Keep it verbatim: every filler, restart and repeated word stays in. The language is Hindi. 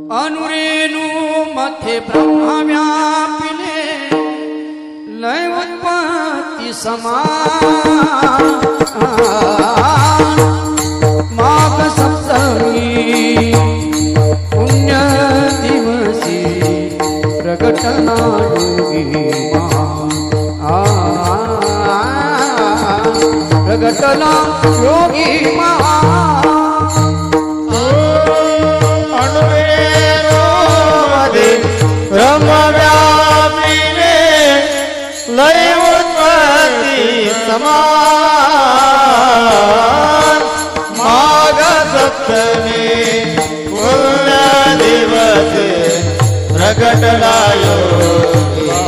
अनुरेनु मथे ब्रह्मा व्यापिने लय उत्पत्ति समान माघ सप्तमी पुण्य दिवसी प्रकटना योगी प्रकटना योगी महा ब्रह्म व्यापिने लय उत्पत्ति समान माघ सप्तमी पुण्य दिवस प्रकटना योगी